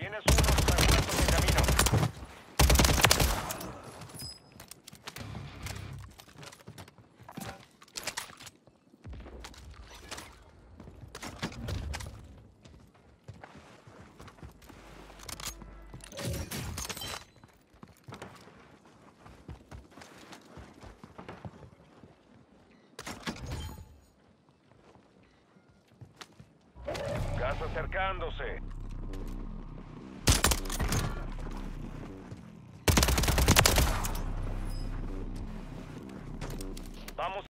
Tienes unos refuerzos en camino. Gas acercándose. Vamos.